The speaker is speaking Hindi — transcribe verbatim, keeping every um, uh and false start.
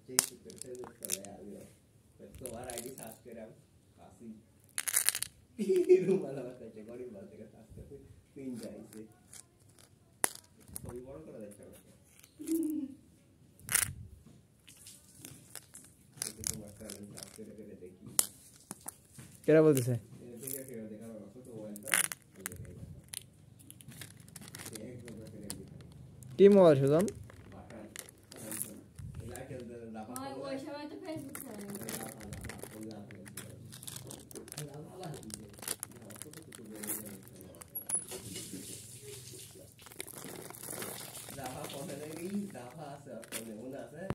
तुम्हारा आईडी साफ करा काफी रुमाल वाला चाहिए गरीब बात है साफ करते तीन जाए से कोई बड़ा कर देता है तो तुम्हारा टैलेंट साफ करे करे देखी क्या बोलते से देखा क्या देखा ना तो मोबाइल था एक नंबर पे देखा टीम मोबाइल सुधाम